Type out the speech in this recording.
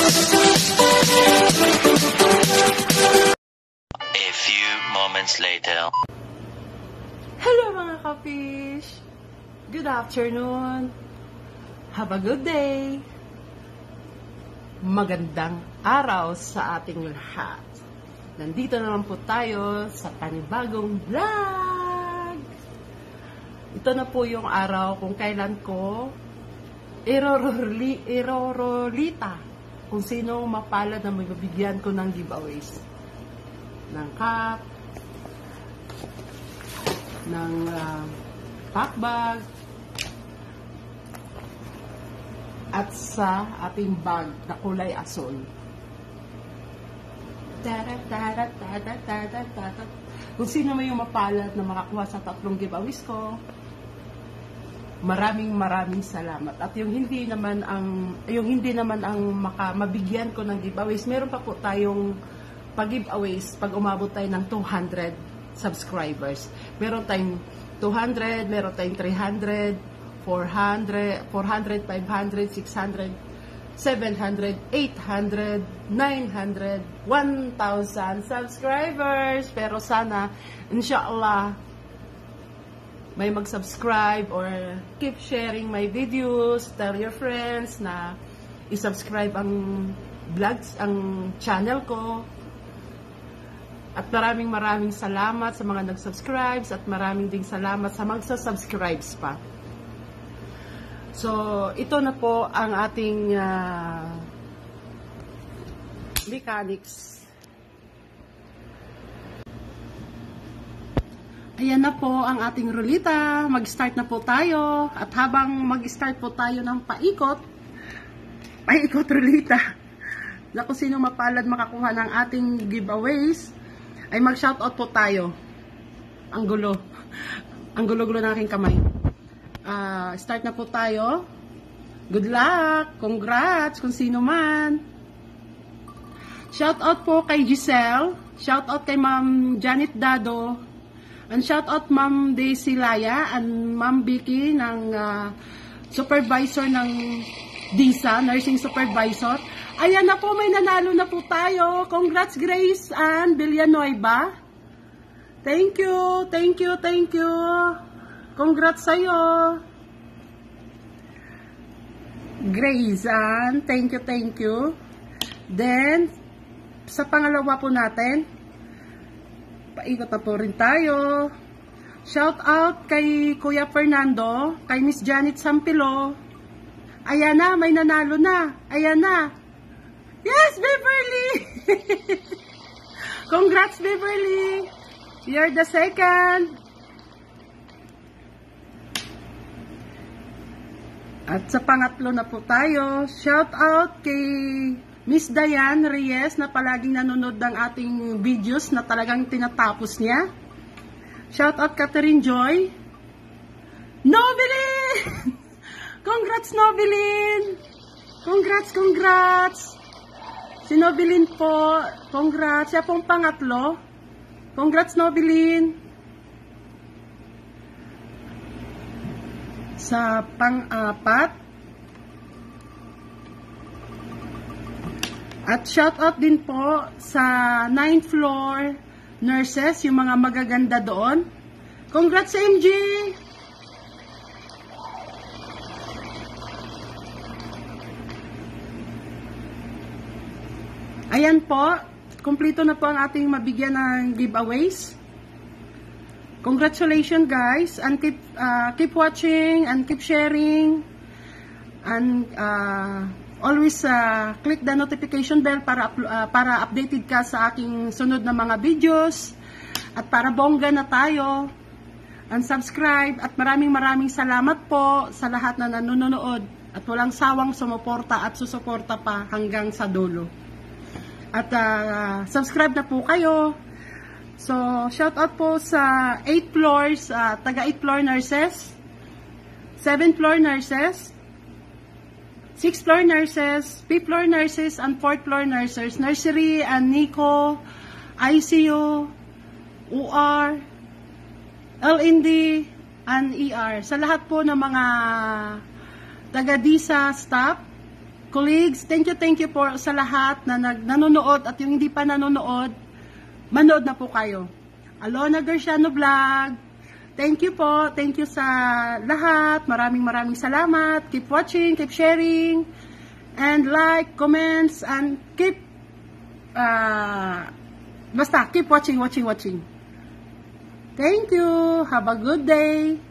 A few moments later. Hello mga ka-fish! Good afternoon! Have a good day! Magandang araw sa ating lahat. Nandito naman po tayo sa panibagong vlog! Ito na po yung araw kung kailan ko irorolita kung sino mapalad na magbibigyan ko ng giveaways. Ng cup, ng pack bag, at sa ating bag na kulay asul. Kung sino may yung mapalad na makakuha sa 3 giveaways ko, maraming salamat. At yung hindi naman ang mabigyan ko ng giveaways, meron pa po tayong pag-giveaways pag umabot tayo ng 200 subscribers. Meron tayong 200, meron tayong 300, 400, 500, 600, 700, 800, 900, 1,000 subscribers. Pero sana, inshallah, may mag-subscribe or keep sharing my videos. Tell your friends na i-subscribe ang vlogs, ang channel ko. At maraming salamat sa mga nag-subscribes at maraming ding salamat sa magsa-subscribes pa. So, ito na po ang ating mechanics. Ayan na po ang ating rulita. Mag-start na po tayo. At habang mag-start po tayo ng paikot rulita, na kung sino mapalad makakuha ng ating giveaways, ay mag-shoutout po tayo. Ang gulo. Ang gulo-gulo ng aking kamay. Start na po tayo. Good luck. Congrats kung sino man. Shoutout po kay Giselle. Shoutout kay Ma'am Janet Dado. And shoutout Ma'am Daisy Laya and Ma'am Vicky ng supervisor ng DISA, nursing supervisor. Ayan na po, may nanalo na po tayo. Congrats Grace and Villanueva. Thank you. Congrats sa'yo. Grace and thank you. Then, sa pangalawa po natin, paikot na po rin tayo. Shout out kay Kuya Fernando, kay Miss Janet Sampilo. Ayan na, may nanalo na. Ayan na. Yes, Beverly! Congrats, Beverly! You're the second. At sa pangatlo na po tayo, shout out kay Miss Diane Reyes na palaging nanonood ng ating videos na talagang tinatapos niya. Shout out Catherine Joy. Nobilin! Congrats, Nobilin! Congrats! Si Nobilin po, congrats. Siya pong pangatlo. Congrats, Nobilin. Sa pang-apat. At shoutout din po sa 9th floor nurses, yung mga magaganda doon. Congrats, MG! Ayan po, kumpleto na po ang ating mabigyan ng giveaways. Congratulations guys, and keep watching and keep sharing, and always click the notification bell para updated ka sa aking sunod na mga videos, at para bongga na tayo, and subscribe. At maraming salamat po sa lahat na nanonood at walang sawang sumuporta at susuporta pa hanggang sa dulo. At subscribe na po kayo. So, shout out po sa 8 floors, taga 8 floor nurses, 7 floor nurses, 6th floor nurses, 5th floor nurses, and 4th floor nurses, nursery and NICU, ICU, OR, LND, and ER. Sa lahat po ng mga taga-DISA staff, colleagues, thank you po sa lahat na nanonood at yung hindi pa nanonood, manood na po kayo. Alona Garciano Vlog, thank you po, thank you sa lahat, maraming salamat, keep watching, keep sharing, and like, comments, and keep, basta, keep watching. Thank you, have a good day.